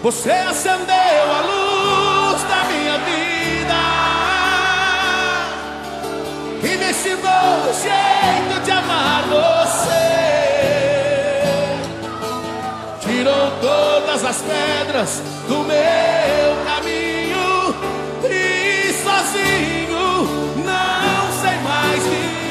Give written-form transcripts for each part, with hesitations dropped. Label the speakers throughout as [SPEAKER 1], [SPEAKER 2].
[SPEAKER 1] Você acendeu a luz da minha vida e me ensinou o jeito de amar você. Tirou todas as pedras do meu caminho e sozinho não sei mais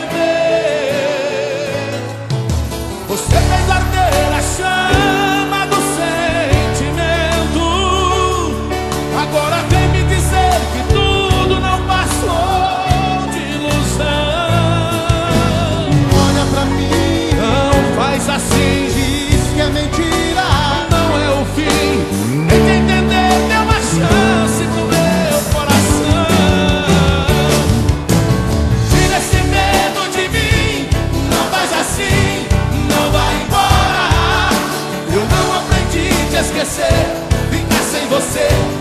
[SPEAKER 1] viver. Você fez arder a chama do sentimento. Agora vem me dizer que tudo não passou de ilusão.
[SPEAKER 2] Olha pra mim,
[SPEAKER 1] não faz assim,
[SPEAKER 2] diz que é mentira.
[SPEAKER 1] não é o fim. Tente entender, dê uma chance pro meu coração. Tira esse medo de mim, não faz assim, não vai embora. Eu não aprendi a te esquecer, ficar sem você